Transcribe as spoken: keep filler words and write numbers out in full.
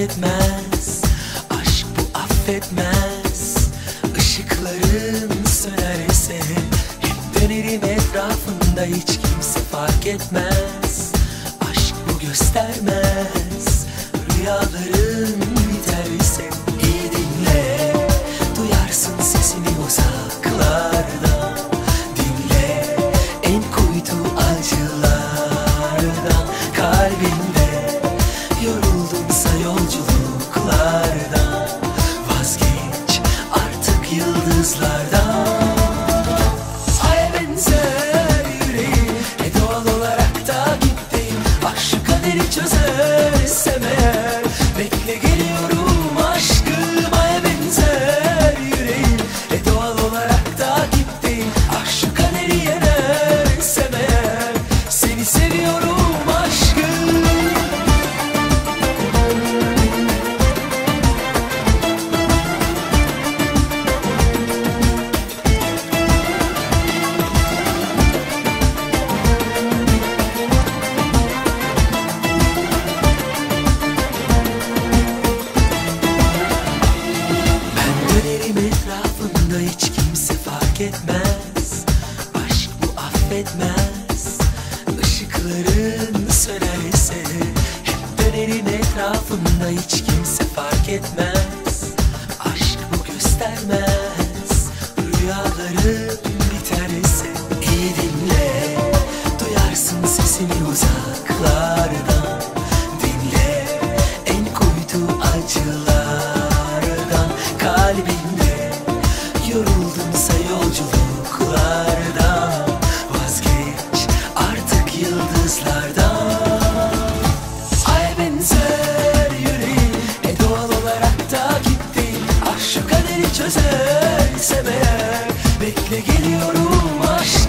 etmez. Aşk bu affetmez. Işıkların sönerse hep dönerim etrafında, hiç kimse fark etmez. Aşk bu göstermez. Rüyaların biterse iyi dinle, duyarsın sesini uzaklardan. Dinle en kuytu acılardan. Kalbinde yoruldunsa yolculuklardan, vazgeç artık yıldızlardan. Aya benzer yüreğim, e doğal olarak da gittim. Ah şu kaderi çözersem eğer, bekle geliyorum aşkım. Aya benzer yüreğim, e doğal olarak da gittim. Ah şu kaderi yenersem eğer, seni seviyorum aşkım. Etrafında hiç kimse fark etmez. Aşk bu affetmez. Işıkların sönerse hep dönerim etrafında, hiç kimse fark etmez. Aşk bu göstermez. Rüyaların biterse iyi dinle, duyarsın sesini uzaklardan. Dinle en kuytu acılardan. Kalbinde yoruldunsa yolculuklardan, vazgeç artık yıldızlardan. Aya benzer yüreğim, e doğal olarak da gitti. Ah şu kaderi çözersem eğer, bekle geliyorum aşk.